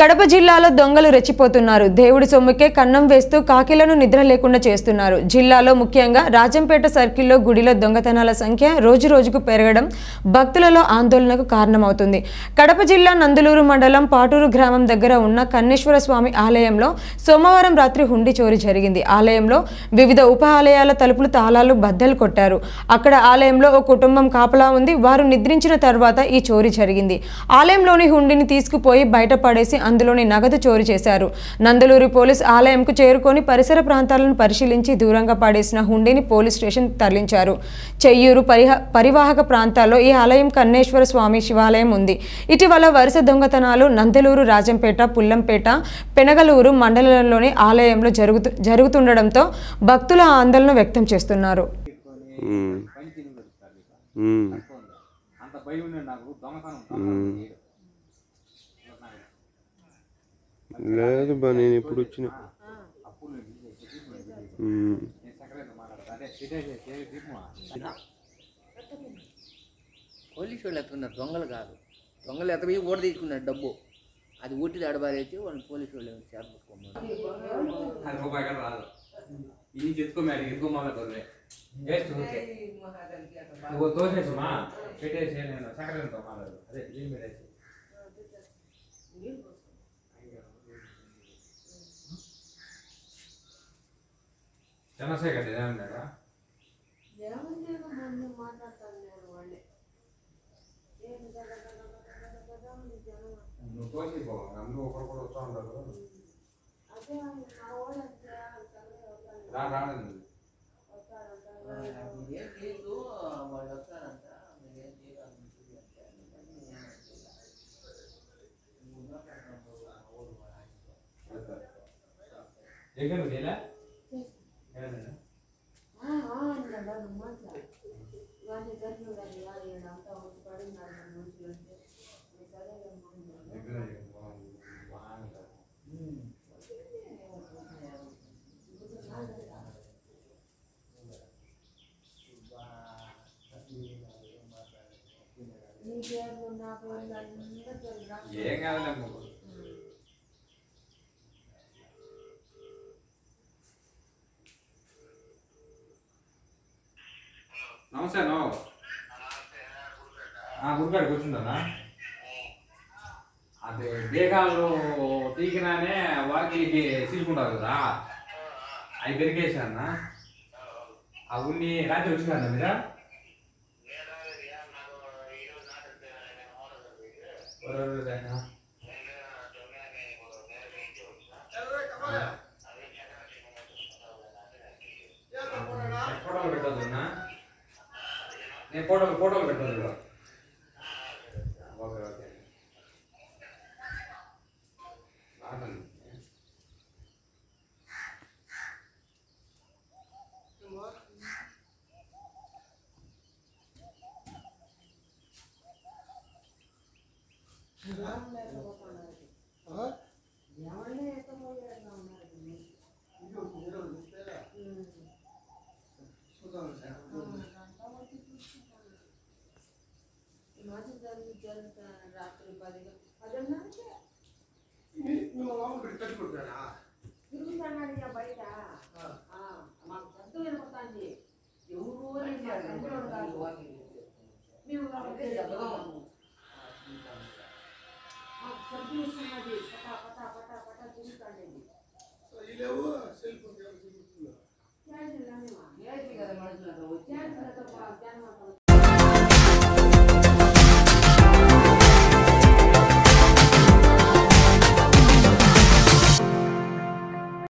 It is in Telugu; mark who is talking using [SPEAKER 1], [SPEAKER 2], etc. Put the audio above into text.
[SPEAKER 1] కడప జిల్లాలో దొంగలు రెచ్చిపోతున్నారు. దేవుడి సొమ్ముకే కన్నం వేస్తూ కాకిలను నిద్ర లేకుండా చేస్తున్నారు. జిల్లాలో ముఖ్యంగా రాజంపేట సర్కిల్లో గుడిలో దొంగతనాల సంఖ్య రోజురోజుకు పెరగడం భక్తులలో ఆందోళనకు కారణమవుతుంది. కడప జిల్లా నందులూరు మండలం పాటూరు గ్రామం దగ్గర ఉన్న కన్నేశ్వర స్వామి ఆలయంలో సోమవారం రాత్రి హుండీ చోరీ జరిగింది. ఆలయంలో వివిధ ఉప ఆలయాల తలుపులు తాళాలు బద్దలు కొట్టారు. అక్కడ ఆలయంలో ఓ కుటుంబం కాపలా ఉంది. వారు నిద్రించిన తర్వాత ఈ చోరీ జరిగింది. ఆలయంలోని హుండీని తీసుకుపోయి బయటపడేసి అందులోని నగదు చోరీ చేశారు. నందలూరు పోలీస్ ఆలయంకు చేరుకొని పరిసర ప్రాంతాలను పరిశీలించి దూరంగా పడేసిన హుండీని పోలీస్ స్టేషన్ తరలించారు. చెయ్యూరు పరివాహక ప్రాంతాల్లో ఈ ఆలయం కన్నేశ్వర స్వామి శివాలయం ఉంది. ఇటీవల వరుస దొంగతనాలు నందలూరు, రాజంపేట, పుల్లంపేట, పెనగలూరు మండలంలోని ఆలయంలో జరుగుతుండడంతో భక్తుల ఆందోళన వ్యక్తం చేస్తున్నారు.
[SPEAKER 2] లేదు బా నేను ఎప్పుడు వచ్చిన
[SPEAKER 3] పోలీసు వాళ్ళు ఎత్తుకున్నారు, దొంగలు కాదు. దొంగలు ఎత్తపోయి ఓట తీసుకున్నారు డబ్బు. అది ఊటి ఆడబారేసి వాళ్ళు పోలీసు వాళ్ళు చేపట్టుకోమన్నారు.
[SPEAKER 4] చంద్రశేఖర్ ఏమన్నారా నువ్వు తోసిపో అందరూ ఒకరు కూడా వస్తూ ఉంటారు రాదండి
[SPEAKER 3] వాళ్ళు వస్తారంట.
[SPEAKER 4] ఎక్కడ లేదా ఏం కాదులే. నమస్తే గుడికాడ కూర్చుందా? అదే బేగాలు తీకినానే వాకిలికి తీసుకుంటారు కదా, అవి పెరిగేసానా. ఆ ఉన్ని రాత్రి వచ్చిందా మీరా? ఫోటోలు పెట్టదున్నా, నేను ఫోటోలు పెట్టదు. ఓకే ఓకే
[SPEAKER 5] రాత్రి 10 బయట మాకు పెద్ద వినపడుతుంది. ఎవరు మేము సబ్బు వస్తున్నది, పటా పటా పటా పటా తిరుగుతాండి. కదా మనుషులతో వచ్చి